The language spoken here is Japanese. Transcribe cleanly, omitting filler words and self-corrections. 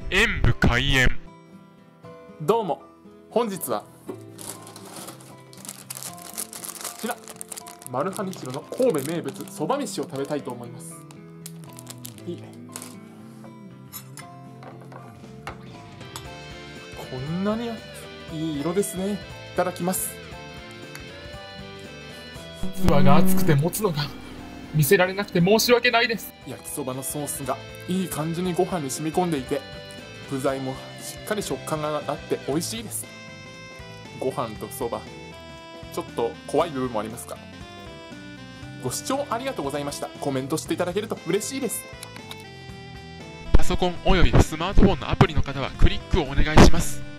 演武開演。 どうも、本日はこちらマルハニチロの神戸名物そば飯を食べたいと思います。こんなにいい色ですね。いただきます。 器が熱くて持つのが見せられなくて申し訳ないです。 焼きそばのソースがいい感じにご飯に染み込んでいて、具材もしっかり食感があって美味しいです。ご飯とそば、ちょっと怖い部分もありますが、ご視聴ありがとうございました。コメントしていただけると嬉しいです。 パソコンおよびスマートフォンのアプリの方はクリックをお願いします。